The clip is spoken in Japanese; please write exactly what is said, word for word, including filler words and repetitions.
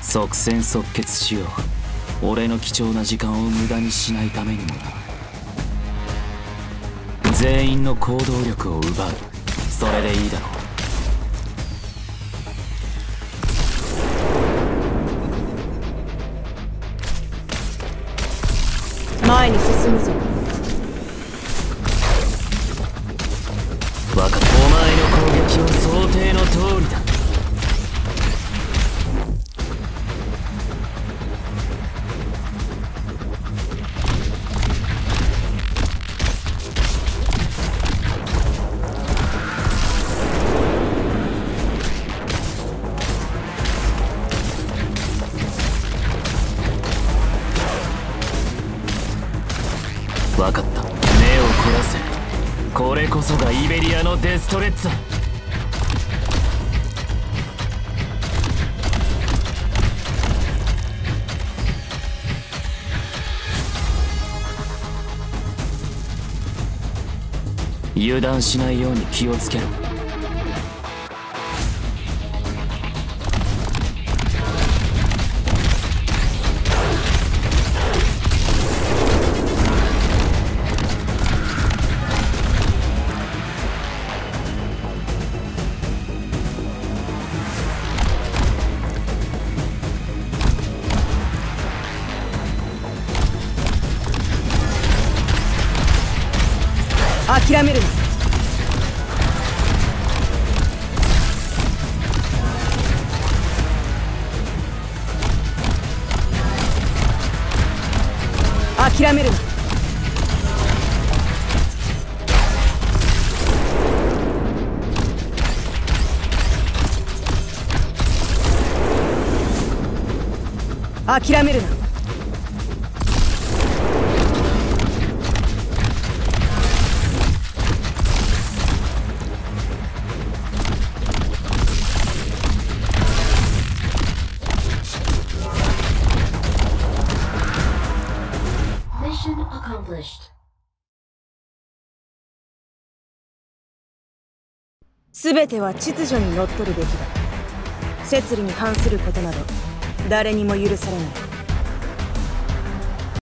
即戦即決しよう。俺の貴重な時間を無駄にしないためにもな。全員の行動力を奪う。それでいいだろう。前に進むぞ。 分かった。お前の攻撃は想定の通りだ。分かった。目を凝らせ。これこそがイベリアのデストレッツァ。油断しないように気をつけろ。 諦めるな。諦めるな。諦めるな。すべては秩序にのっとるべきだ。摂理に反することなど誰にも許されない。